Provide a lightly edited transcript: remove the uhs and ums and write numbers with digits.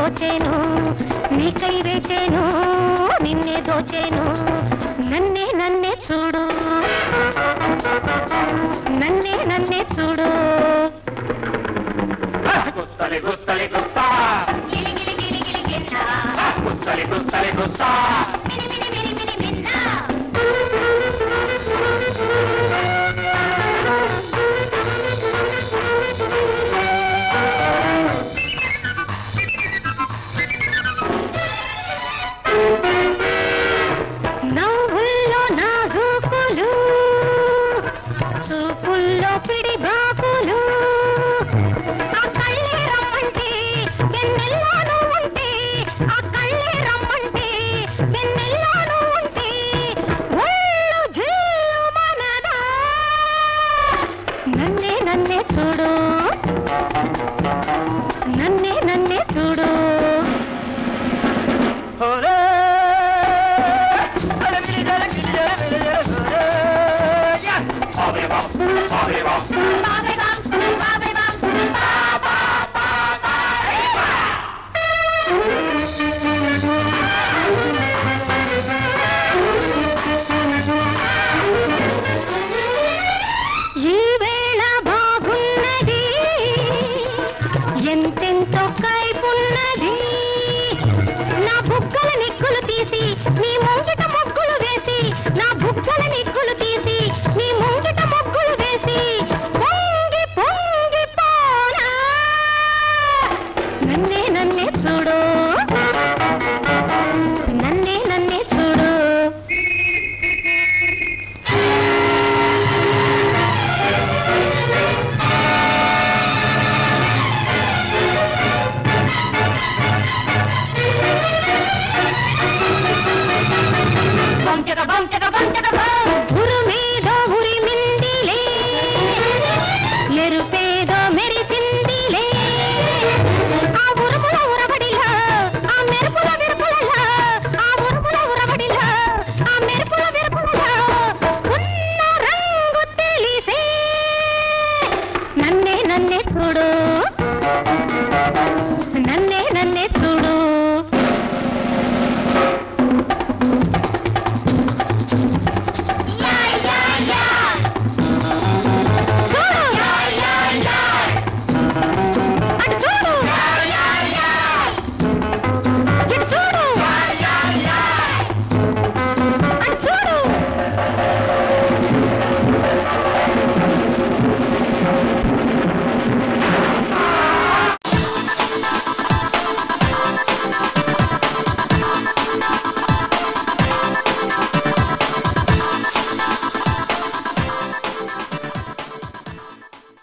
దోచేను నీకై వేచేను నిన్నే దోచేను నన్నే నన్నే చూడు నన్నే నన్నే చూడు గుస్తలి గుస్తలి గుస్తా గిలి గిలి గిలి గిలి గిన్నా గుస్తలి గుస్తలి గుస్తా మిని మిని మిని మిని మిన్నా నవ్వుల్లో నాజూకులు చూపుల్లో పిడి బాకులు ఆ కళ్ళే రమ్మంటే వెన్నెల్లాను ఉంటే ఆ కళ్ళే రమ్మంటే వెన్నెల్లాను ఉంటే ఒళ్ళు జిల్లుమనదా నన్నే నన్నే చూడు నన్నే నన్నే చూడు ఈ వేళ బాగున్నది ఎంతెంతో కైపున్నది నా బుగ్గల నిక్కులు తీసి నీ ముంగిట మొగ్గులు వేసి నా బుగ్గల నిక్కులు తీసి నీ ముంగిట మొగ్గులు వేసి పొంగి పొంగి పోనా నన్నే నన్నే చూడు నన్నే నన్నే చూడు bum chaka